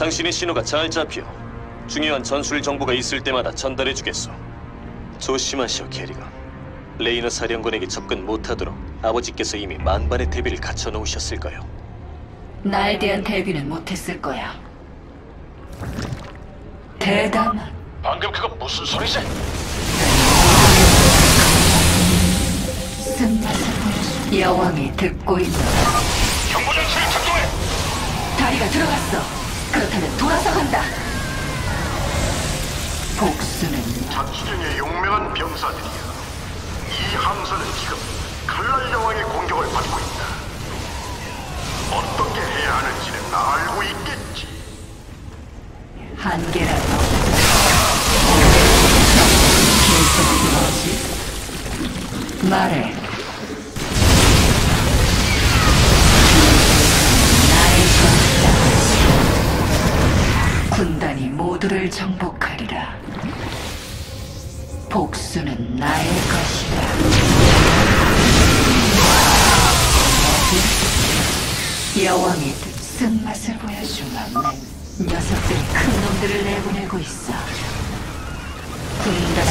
당신의 신호가 잘 잡혀. 중요한 전술 정보가 있을 때마다 전달해주겠소. 조심하시오, 캐리건. 레이너 사령관에게 접근 못하도록 아버지께서 이미 만반의 대비를 갖춰놓으셨을까요? 나에 대한 대비는 못했을 거야. 대담한 방금 그건 무슨 소리지? 쓴맛을 보여줘. 여왕이 듣고 있노라. 경보장치를 작동해! 다리가 들어갔어. 그렇다면 돌아서 간다. 복수는 자치령의 용맹한 병사들이야. 이 함선은 지금 칼날 여왕의 공격을 받고 있다. 어떻게 해야 하는지는 알고 있겠지. 한계라도 계속 뭐지? 말해. 나의 것이다. 군단이 모두를 정복하리라. 복수는 나의 것이다. 여왕이 쓴맛을 보여주마. 녀석들이 큰 놈들을 내보내고 있어. 군단이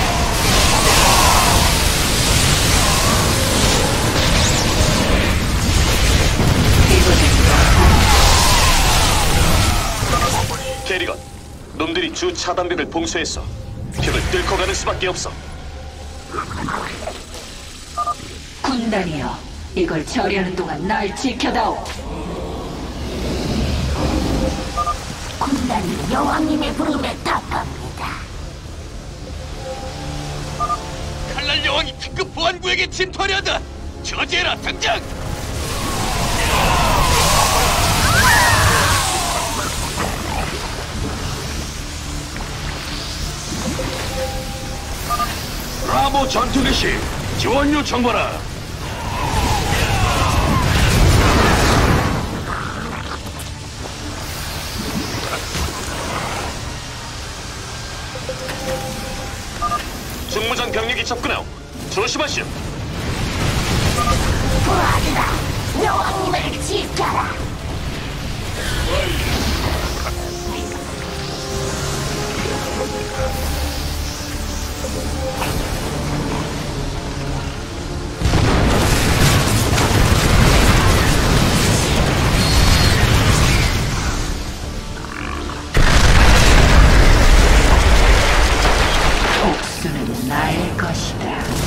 캐리건, 놈들이 주 차단벽을 봉쇄했어. 벽을 뚫고 가는 수밖에 없어. 군단이여, 이걸 처리하는 동안 날 지켜다오. 군단이 여왕님의 부름에 답합니다. 칼날 여왕이 특급 보안구에게 침투하려 한다. 저지해라, 당장! 브라보 전투기시 지원 요청봐라. 중무장 병력이 접근하오. 조심하시오. 부하들아, 여왕님을 지켜라. 복수는 나의 것이다.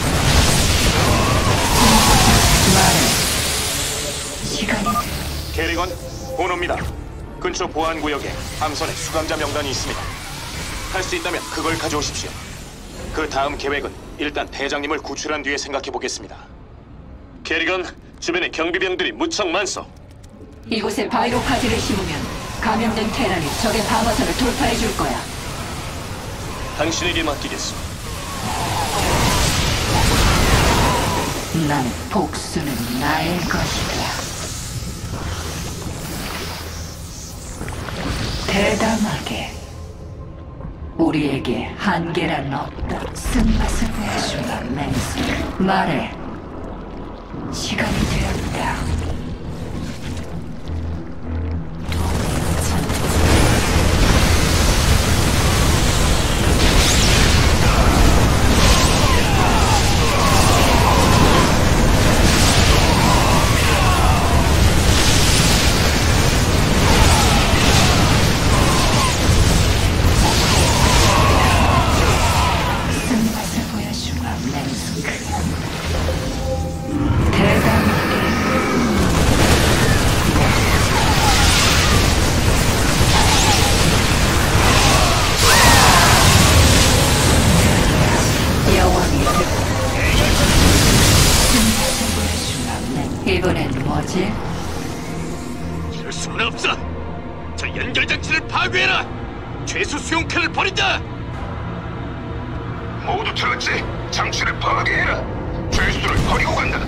말해. 시간이 캐리건, 보노입니다. 근처 보안구역에 함선의 수감자 명단이 있습니다. 할 수 있다면 그걸 가져오십시오. 그 다음 계획은 일단 대장님을 구출한 뒤에 생각해보겠습니다. 캐리건, 주변에 경비병들이 무척 많소. 이곳에 바이로카즈를 심으면 감염된 테란이 적의 방어선을 돌파해 줄 거야. 당신에게 맡기겠소. 나는 복수는 나의 것이다. 대담하게. 우리에게 한계란 없다. 쓴맛을 보여주마, 맹스. 말해. 시간이 되었다. 쓴맛을 보여주마, 맹스. 대담하게. 여왕이 쓴맛을 보여주마, 맹스. 이번엔 뭐지? 이럴 수는 없어. 저 연결장치를 파괴해라. 죄수 수용칸을 버린다. 모두 들었지? 장치를 파괴해라. 죄수들을 버리고 간다.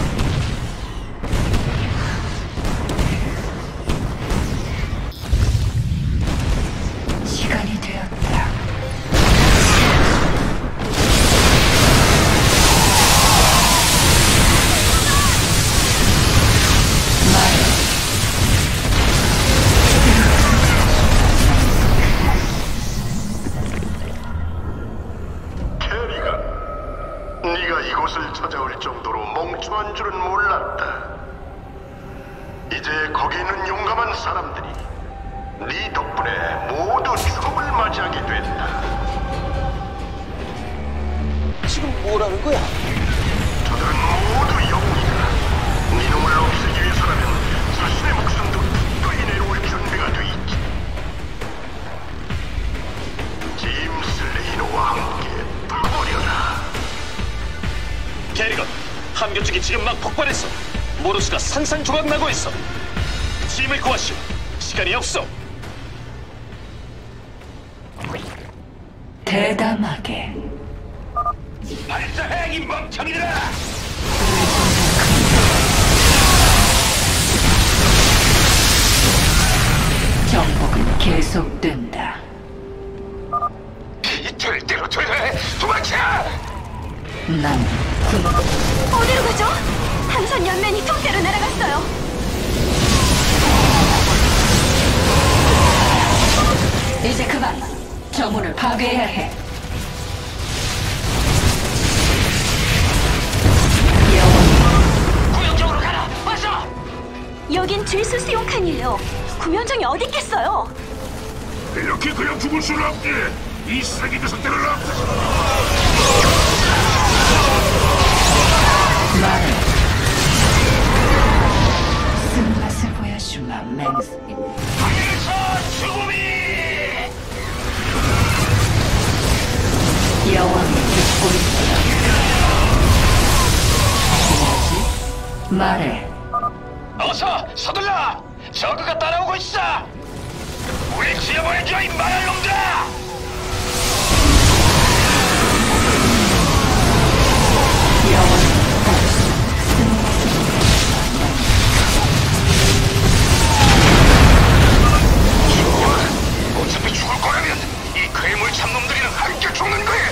시간이 되었다. 말해. 정도로 멍청한 줄은 몰랐다. 이제 거기 있는 용감한 사람들이 네 덕분에 모두 죽음을 맞이하게 된다. 지금 뭐라는 거야? 저들은 모두 영웅이다. 네 놈을 없애기 위해서라면 자신의 목숨도 기꺼이 내려올 준비가 돼 있지. 짐 슬레이너와 함께 불버려라. 게리건, 함교쪽이 지금 막 폭발했어. 모르스가 산산조각 나고 있어. 짐을 구하시오. 시간이 없어. 대담하게. 발사해, 이 멍청이들아! 정복은 계속된다. 절대로 돼! 도망쳐! 난 어디로 가죠? 함선 연면이 통째로 날아갔어요. 이제 그만. 정문을 파괴해야 해. 여왕, 구역적으로 가라! 어서! 여긴 죄수 수용칸이에요. 구면정이 어디 있겠어요? 이렇게 그냥 죽을 수는 없지. 이 쓰레기 녀석들을 없애서 말해. 쓴맛을 보여주마, 맹스. 하늘에서 죽음이! 여왕이 듣고 있다. 뭐지? 말해. 어서 서둘러! 저그가 따라오고 있어! 우리 지어버려줘, 이 말할 놈들아! 여왕이 어차피 죽을 거라면 이 괴물 참놈들이랑 함께 죽는 거야!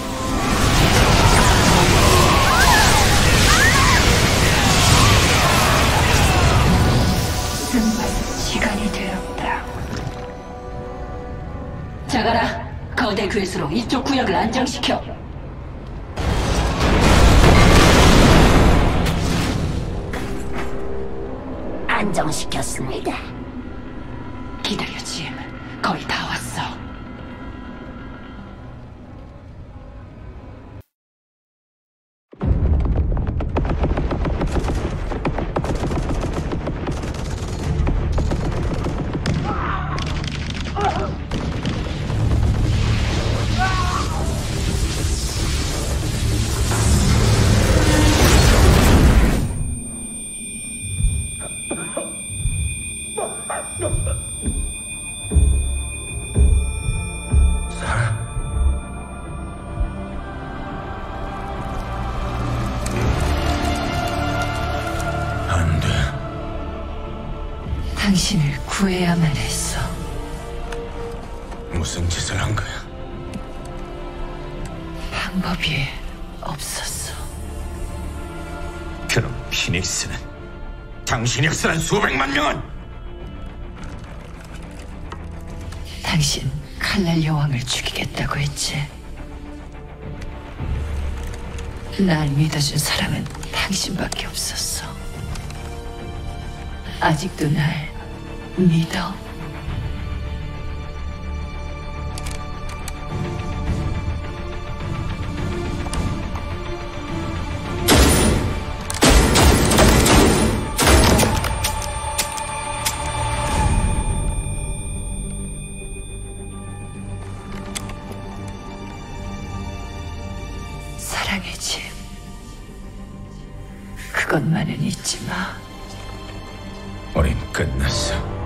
쓴맛 시간이 되었다. 자가라. 거대 괴수로 이쪽 구역을 안정시켜. 안정시켰습니다. 기다려, 짐. 거의 다 왔어. 안 돼. 당신을 구해야만 했어. 무슨 짓을 한 거야? 방법이 없었어. 그럼 피닉스는 당신이 학살한 수백만 명은 당신 칼날 여왕을 죽이겠다고 했지. 날 믿어준 사람은 당신밖에 없었어. 아직도 날 믿어? 사랑의 집. 그것만은 잊지 마. 우린 끝났어.